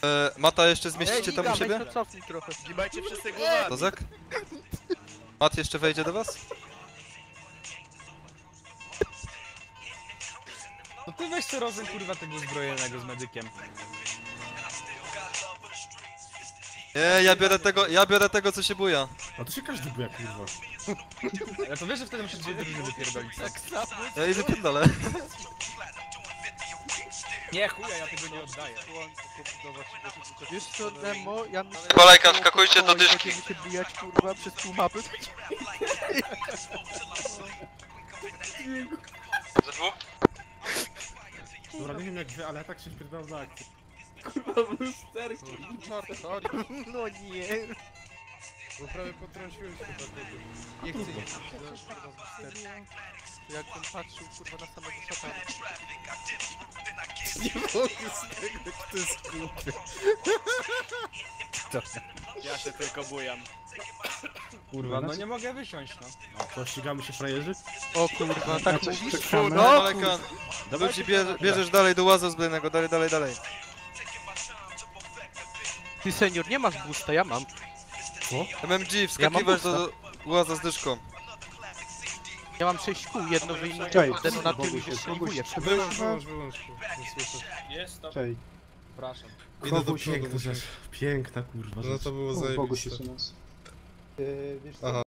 Mata jeszcze zmieścicie tam u siebie? Cofnij trochę. Gibajcie wszyscy głowami. Kozak? Mat jeszcze wejdzie do was? No ty weź co rozum kurwa tego zbrojonego z medykiem. Nie, ja biorę tego co się buja. A to się każdy buja, kurwa. Ale to wiesz, że wtedy musisz dwie drużyny wypierdolić. Tak samo. Ja idę pierdolę. Nie chuja, ja tego nie oddaję. Wiesz co, Nemo, ja myślę... Kolejka, skakujcie do dyszki. Będziemy się bijać, kurwa, przez pół mapy. Ze dwóch? Dobra, nie wiem jak wy, ale ja tak się wpierdalam na akcję. Sorry. No nie. Bo prawie potrąciłem się chyba tego. Nie chcę jeść. Jakbym patrzył, kurwa, na samego szatana. Nie mogę z tego, jak to jest głupie. Ja się tylko bujam. Kurwa, no nie mogę wysiąść, no. To ścigamy się frajerzy? O kurwa, tak mówisz? No, kolejka. Ludzi bierzesz dalej do łaza zbrojnego, dalej. Ty senior, nie masz boosta, ja mam. MMG, wskakiwasz do łaza z dyszką. Ja mam 6 kół, jedno wyjmuję, jedno na tył i się śliguję. Wyłącz. Nie słyszę. Jest to. Cześć. Przepraszam. Idę do przodu. Piękna kurwa. No to było zajebiście. Wiesz Aha.